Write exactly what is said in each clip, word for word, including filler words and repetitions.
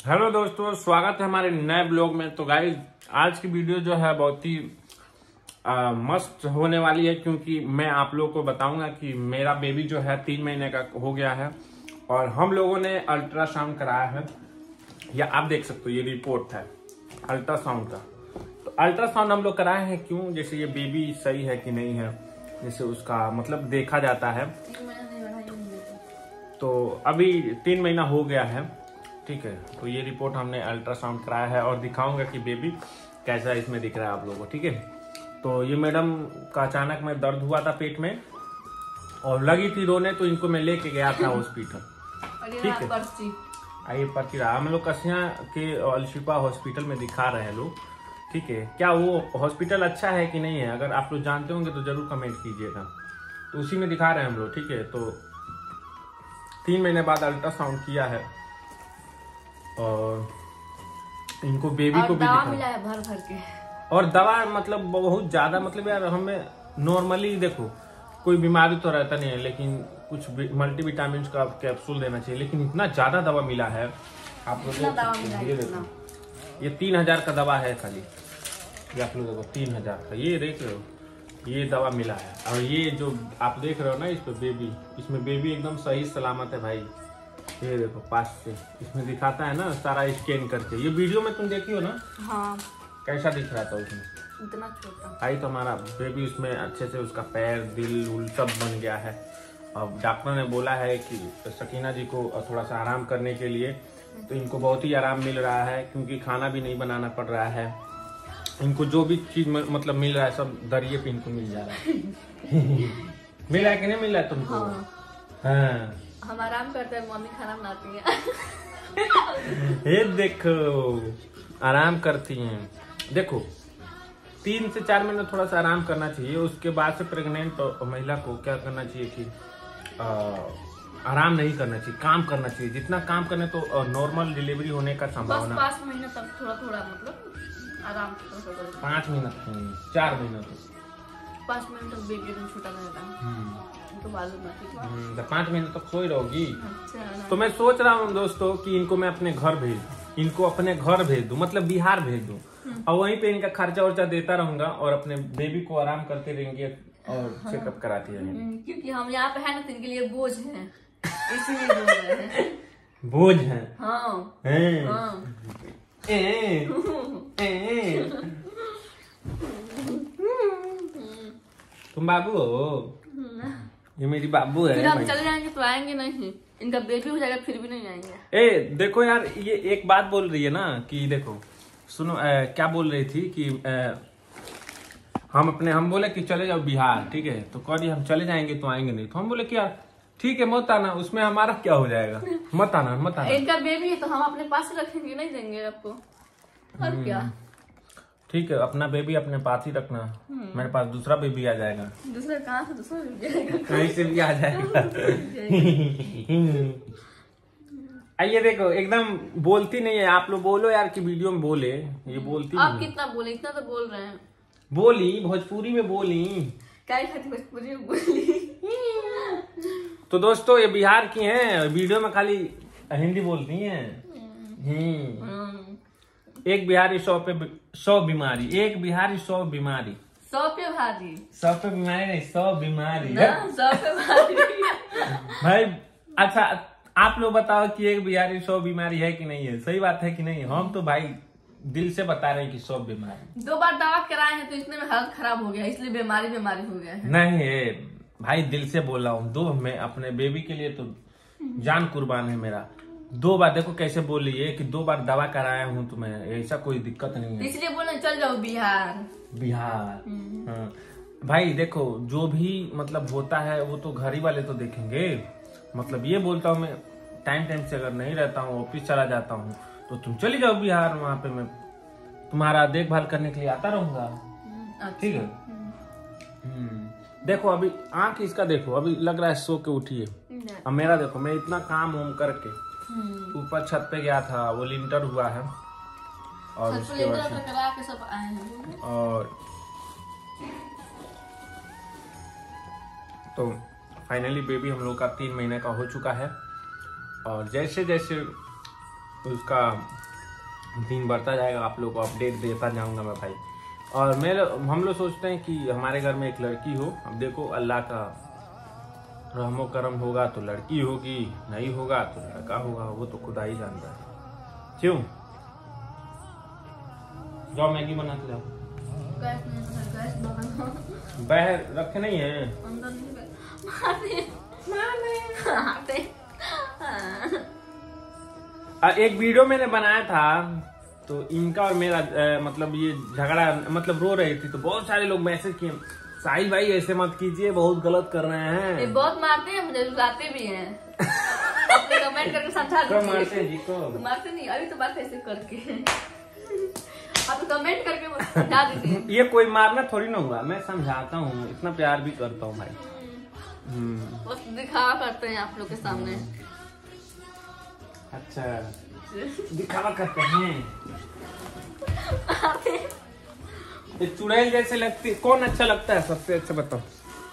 Hello दोस्तों, स्वागत है हमारे नए ब्लॉग में। तो गाइस, आज की वीडियो जो है बहुत ही आ, मस्त होने वाली है, क्योंकि मैं आप लोगों को बताऊंगा कि मेरा बेबी जो है तीन महीने का हो गया है और हम लोगों ने अल्ट्रासाउंड कराया है। या आप देख सकते हो, ये रिपोर्ट है अल्ट्रासाउंड का। तो अल्ट्रासाउंड हम लोग कराए हैं क्यों? जैसे ये बेबी सही है कि नहीं है, जैसे उसका मतलब देखा जाता है। तो अभी तीन महीना हो गया है, ठीक है। तो ये रिपोर्ट हमने अल्ट्रासाउंड कराया है और दिखाऊंगा कि बेबी कैसा इसमें दिख रहा है आप लोगों को, ठीक है। तो ये मैडम का अचानक में दर्द हुआ था पेट में और लगी थी रोने, तो इनको मैं लेके गया था हॉस्पिटल, ठीक है। आइए पर्ची रहा, हम लोग कसिया के अलशिफा हॉस्पिटल में दिखा रहे हैं लोग, ठीक है। क्या वो हॉस्पिटल अच्छा है कि नहीं है, अगर आप लोग जानते होंगे तो जरूर कमेंट कीजिएगा। तो उसी में दिखा रहे हैं हम लोग, ठीक है। तो तीन महीने बाद अल्ट्रासाउंड किया है और इनको बेबी को भी दवा मिला है भर भर के। और दवा मतलब बहुत ज्यादा, मतलब यार हमें नॉर्मली देखो कोई बीमारी तो रहता नहीं है, लेकिन कुछ मल्टीविटामिन का कैप्सूल देना चाहिए, लेकिन इतना ज्यादा दवा मिला है आप लोग। ये देखो, ये तीन हजार का दवा है खाली, ये आप लोग देखो तीन हजार का, ये देख रहे हो, ये दवा मिला है। और ये जो आप देख रहे हो ना, इस पे बेबी, इसमें बेबी एकदम सही सलामत है भाई। ये देखो पास से इसमें दिखाता है ना सारा स्कैन करके। ये वीडियो में तुम देखी हो ना? हाँ। कैसा दिख रहा था उसमें? इतना छोटा भाई तो हमारा बेबी उसमें अच्छे से, उसका पैर दिल उल सब बन गया है। अब डॉक्टर ने बोला है कि सकीना जी को थोड़ा सा आराम करने के लिए, तो इनको बहुत ही आराम मिल रहा है, क्योंकि खाना भी नहीं बनाना पड़ रहा है। इनको जो भी चीज मतलब मिल रहा है सब दरिये पे इनको मिल जा रहा है। मिल रहा है कि नहीं मिल रहा है तुमको? हाँ। हाँ। हम आराम करते हैं, मम्मी खाना बनाती है। ये देखो आराम करती हैं। देखो तीन से चार महीने थोड़ा सा आराम करना चाहिए, उसके बाद से प्रेग्नेंट महिला को क्या करना चाहिए कि आ, आराम नहीं करना चाहिए, काम करना चाहिए। जितना काम करने तो नॉर्मल डिलीवरी होने का संभावना। पाँच महीने तक थोड़ा थोड़ा मतलब आराम। पाँच महीना चार महीना तक पाँच महीने तक बेबी एकदम छोटा रहेगा, तो मालूम है। पाँच महीने तक सोई रहोगी। तो मैं सोच रहा हूँ दोस्तों कि इनको मैं अपने घर भेज इनको अपने घर भेज दूं, मतलब बिहार भेज दूं, और वहीं पे इनका खर्चा वर्चा देता रहूंगा और अपने बेबी को आराम करते रहेंगे और चेकअप कराती रहेंगे। क्योंकि हम यहाँ पे है ना, तो इनके लिए बोझ है, इसीलिए बोल रहे हैं। बोझ है? हाँ। हैं। हाँ। ए, ए, तुम बाबू हो? ये मेरी बाबू है। फिर हम चले जाएंगे तो आएंगे नहीं, इनका बेबी हो जाएगा फिर भी नहीं आएंगे। ए देखो यार, ये एक बात बोल रही है ना कि देखो सुनो, आ, क्या बोल रही थी कि आ, हम अपने हम बोले कि चले जाओ बिहार, ठीक है। तो कह रही हम चले जाएंगे तो आएंगे नहीं। तो हम बोले कि यार ठीक है मत आना, उसमें हमारा क्या हो जाएगा, मत आना मत आना। इनका बेबी है तो हम अपने पास रखेंगे, नहीं देंगे आपको, और क्या। ठीक है, अपना बेबी अपने पास ही रखना, मेरे पास दूसरा बेबी आ जाएगा। दूसरा कहाँ से दूसरा बेबी आएगा? कहीं से भी आ जाएगा। आइए देखो, एकदम बोलती नहीं है। आप लोग बोलो यार कि वीडियो में बोले, ये बोलती आप नहीं। कितना बोले, इतना तो बोल रहे हैं। बोली भोजपुरी में बोली, क्या खाती भोजपुरी में बोली। तो दोस्तों ये बिहार की हैं, वीडियो में खाली हिंदी बोलती हैं। हम्म। एक बिहारी सौ पे सौ बीमारी, एक बिहारी सौ बीमारी। सौ पे भारी, सौ पे बीमारी नहीं, सौ बीमारी ना, सौ पे भारी। भाई अच्छा आप लोग बताओ कि एक बिहारी सौ बीमारी है कि नहीं है? सही बात है कि नहीं? हम तो भाई दिल से बता रहे हैं कि सौ बीमारी। दो बार दवा कराए हैं तो इसमें में हालत खराब हो गया, इसलिए बीमारी बीमारी हो गया है। नहीं भाई दिल से बोल रहा हूँ, दो मैं अपने बेबी के लिए तो जान कुर्बान है मेरा। दो बार देखो कैसे बोल रही है कि दो बार दवा कराया हूँ तो मैं, ऐसा कोई दिक्कत नहीं है, इसलिए बोले चल जाओ बिहार। बिहार हाँ। भाई देखो जो भी मतलब होता है वो तो घर ही वाले तो देखेंगे। मतलब ये बोलता हूँ मैं, टाइम टाइम से अगर नहीं रहता हूँ, ऑफिस चला जाता हूँ, तो तुम चली जाओ बिहार, वहां पे मैं तुम्हारा देखभाल करने के लिए आता रहूंगा, ठीक है। हम्म देखो अभी आंख इसका देखो, अभी लग रहा है सो के उठी है। अब मेरा देखो, मैं इतना काम वाम करके ऊपर छत पे गया था, वो लिंटर हुआ है और उसके बाद सब आए हैं। और तो फाइनली बेबी हम लोग का तीन महीने का हो चुका है। और जैसे जैसे उसका दिन बढ़ता जाएगा, आप लोग को अपडेट देता जाऊंगा मैं भाई। और मैं हम लोग सोचते हैं कि हमारे घर में एक लड़की हो। अब देखो अल्लाह का रहमो करम होगा तो लड़की होगी, नहीं होगा तो लड़का होगा, वो तो खुदा ही जानता है। क्यों जाओ मैगी बनाते जाओ। गैस नहीं है, गैस बगल बाहर रखे नहीं है, अंदर नहीं है। मारने मारने आते। एक वीडियो मैंने बनाया था तो इनका और मेरा आ, मतलब ये झगड़ा, मतलब रो रही थी तो बहुत सारे लोग मैसेज किए, साहिल भाई ऐसे मत कीजिए, बहुत गलत कर रहे हैं। ये बहुत मारते हैं मुझे, रुलाते भी हैं। अपने कमेंट करके समझा दीजिए। मारते हैं जी को? मारते नहीं, अभी तो बात ऐसे करके आप कमेंट करके मुझे समझा दीजिए। ये कोई मारना थोड़ी ना हुआ, मैं समझाता हूँ, इतना प्यार भी करता हूँ भाई। हम्म बस दिखावा करते हैं आप लोग के सामने। अच्छा दिखावा करते हैं। ये चुड़ैल जैसे लगती, कौन अच्छा लगता है सबसे अच्छा बताओ?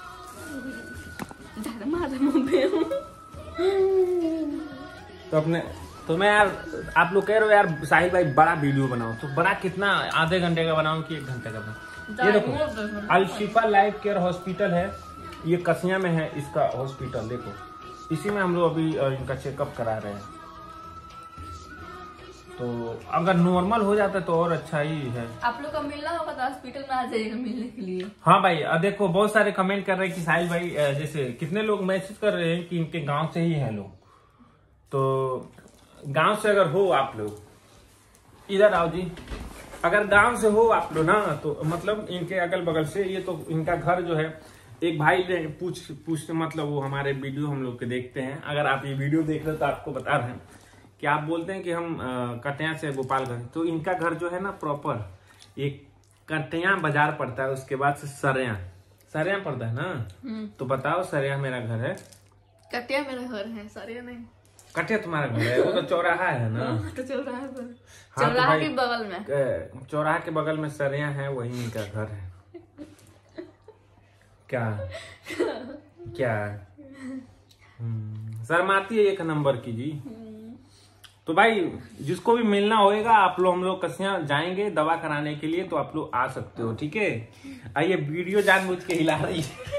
तो अपने तो मैं यार, आप लोग कह रहे हो यार साहिल भाई बड़ा वीडियो बनाओ, तो बड़ा कितना, आधे घंटे का बनाऊं कि एक घंटे का बनाऊं? ये देखो अलशिफा लाइफ केयर हॉस्पिटल है, ये कसिया में है इसका हॉस्पिटल। देखो इसी में हम लोग अभी इनका चेकअप करा रहे हैं। तो अगर नॉर्मल हो जाता तो और अच्छा ही है। आप लोग को मिलना होगा तो हॉस्पिटल में आ जाइएगा मिलने के लिए। हाँ भाई, देखो बहुत सारे कमेंट कर रहे हैं कि साहिल भाई, जैसे कितने लोग मैसेज कर रहे हैं कि इनके गांव से ही हैं लोग, तो गांव से अगर हो आप लोग, इधर आओ जी, अगर गांव से हो आप लोग ना, तो मतलब इनके अगल बगल से, ये तो इनका घर जो है, एक भाई ने पूछ पूछते मतलब वो हमारे वीडियो हम लोग के देखते हैं, अगर आप ये वीडियो देख रहे हो तो आपको बता रहे हैं कि आप बोलते हैं कि हम कटिया से गोपालगंज, तो इनका घर जो है ना प्रॉपर एक कटिया बाजार पड़ता है, उसके बाद से सरिया सरिया पड़ता है ना। तो बताओ सरिया मेरा घर है, कटिया मेरा घर है, सरिया नहीं। कटिया तुम्हारा घर है, वो तो चौराहा है ना। तो चौराहा पर, हाँ, चौराहा तो के बगल में, चौराहा के बगल में सरिया है, वही इनका घर है। क्या क्या शर्माती है एक नंबर की जी। तो भाई जिसको भी मिलना होएगा, आप लोग हम लोग कसिया जाएंगे दवा कराने के लिए, तो आप लोग आ सकते हो, ठीक है। आइए वीडियो जानबूझ के हिला रही है।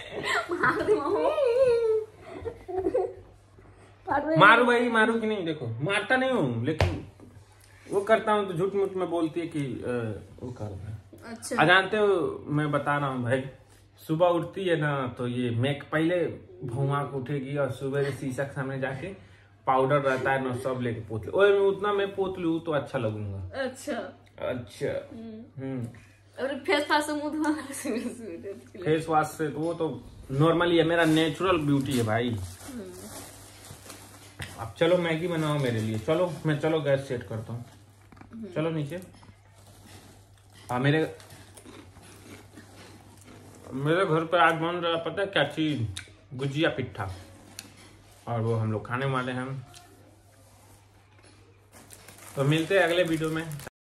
मारू भाई, मारू कि नहीं? देखो मारता नहीं हूँ, लेकिन वो करता हूँ तो झूठ मूठ में बोलती है कि वो करता है। अच्छा जानते हो, मैं बता रहा हूँ भाई, सुबह उठती है ना तो ये मेक पहले भुआ उठेगी और सुबह शीशा के सामने जाके पाउडर रहता है ना, सब लेके पोत ले, और उतना मैं पोत लूँ तो अच्छा लगूंगा। अच्छा अच्छा। हम्म और फेस वॉश से मुंह धोना, फेस वॉश से तो वो तो नॉर्मली है, मेरा नेचुरल ब्यूटी है भाई। अब चलो मैगी बनाओ मेरे लिए, चलो मैं चलो गैस सेट करता हूँ, चलो नीचे। हाँ मेरे मेरे घर पे आज बन रहा पता है क्या चीज, गुजिया पिट्ठा, और वो हम लोग खाने वाले हैं। तो मिलते हैं अगले वीडियो में।